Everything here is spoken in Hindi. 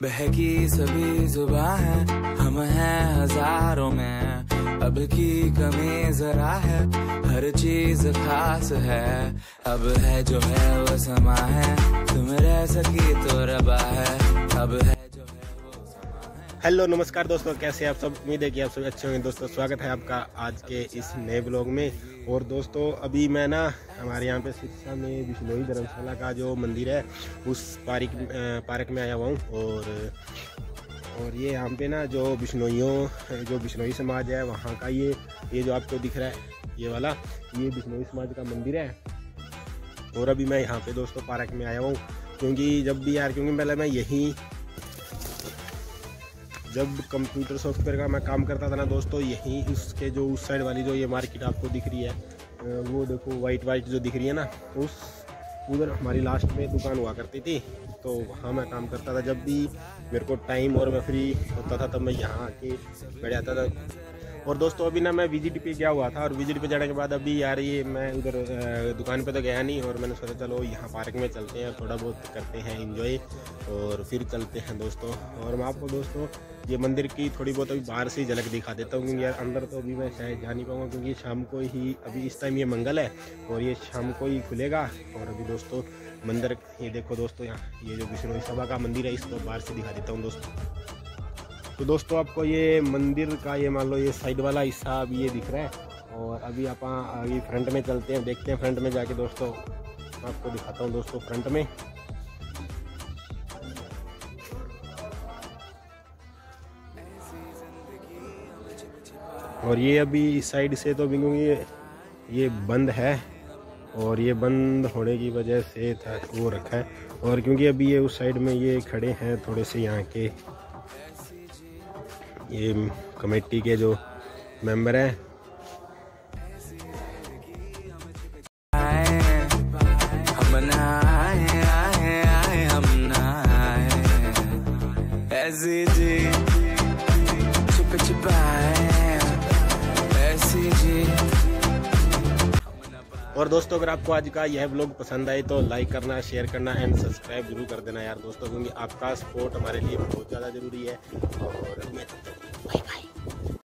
बहकी सभी जुबां है, हम हैं हजारों में, अब की कमी जरा है, हर चीज खास है, अब है जो है वो समा है, तुम रह सकी तो रबा है, अब है जो है वो समा है। हेलो नमस्कार दोस्तों, कैसे आप सब? उम्मीद है कि आप सब अच्छे होंगे। दोस्तों स्वागत है आपका आज के इस नए ब्लॉग में। और दोस्तों अभी मैं ना हमारे यहाँ पे सिरसा में बिश्नोई धर्मशाला का जो मंदिर है उस पार्क में आया हुआ हूँ। और ये यहाँ पे ना जो बिश्नोई समाज है वहाँ का ये जो आपको दिख रहा है ये वाला, ये बिश्नोई समाज का मंदिर है। और अभी मैं यहाँ पे दोस्तों पार्क में आया हूँ क्योंकि पहले मैं यहीं जब कंप्यूटर सॉफ्टवेयर का मैं काम करता था ना दोस्तों, यहीं उसके जो उस साइड वाली जो ये मार्केट आपको दिख रही है वो देखो वाइट जो दिख रही है ना, उधर हमारी लास्ट में दुकान हुआ करती थी। तो वहाँ मैं काम करता था। जब भी मेरे को टाइम और मैं फ्री होता था तब मैं यहाँ आके बैठ जाता था। और दोस्तों अभी ना मैं विजिट पे गया हुआ था, और विजिट पे जाने के बाद अभी यार ये मैं उधर दुकान पे तो गया नहीं, और मैंने सोचा चलो यहाँ पार्क में चलते हैं, थोड़ा बहुत करते हैं एंजॉय और फिर चलते हैं दोस्तों। और मैं आपको दोस्तों ये मंदिर की थोड़ी बहुत अभी बाहर से ही झलक दिखा देता हूँ, क्योंकि यार अंदर तो अभी मैं शायद जा नहीं पाऊँगा, क्योंकि शाम को ही अभी इस टाइम ये मंगल है और ये शाम को ही खुलेगा। और अभी दोस्तों मंदिर ये देखो दोस्तों, यहाँ ये जो बिश्नोई सभा का मंदिर है इसको बाहर से दिखा देता हूँ दोस्तों। तो दोस्तों आपको ये मंदिर का ये मान लो ये साइड वाला हिस्सा अभी ये दिख रहा है। और अभी आप अभी फ्रंट में चलते हैं, देखते हैं फ्रंट में जाके दोस्तों आपको दिखाता हूँ दोस्तों फ्रंट में। और ये अभी इस साइड से तो क्योंकि ये बंद है, और ये बंद होने की वजह से था वो रखा है। और क्योंकि अभी ये उस साइड में ये खड़े हैं थोड़े से यहाँ के ये कमेटी के जो मेंबर हैं। हम ना आए हम ना आए, ऐसी जी छुपाए ऐसी जी। और दोस्तों अगर आपको आज का यह ब्लॉग पसंद आए तो लाइक करना, शेयर करना एंड सब्सक्राइब जरूर कर देना यार दोस्तों, क्योंकि आपका सपोर्ट हमारे लिए बहुत ज़्यादा ज़रूरी है। और मैं